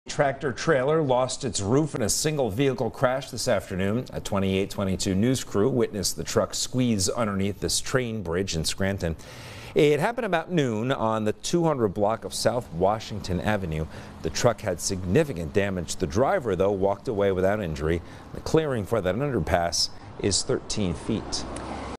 Tractor trailer lost its roof in a single vehicle crash this afternoon. A 2822 news crew witnessed the truck squeeze underneath this train bridge in Scranton. It happened about noon on the 200 block of South Washington Avenue. The truck had significant damage. The driver, though, walked away without injury. The clearing for that underpass is 13 feet.